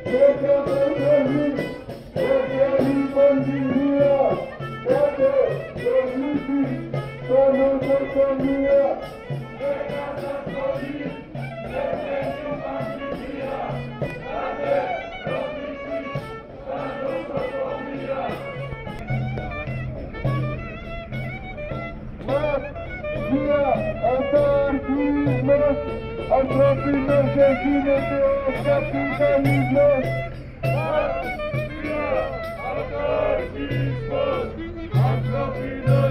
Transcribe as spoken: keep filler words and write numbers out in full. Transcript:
Antropizmos que γίνεται ο καπιταλισμός. Μαφία, αυταρχισμός, ανθρωπινός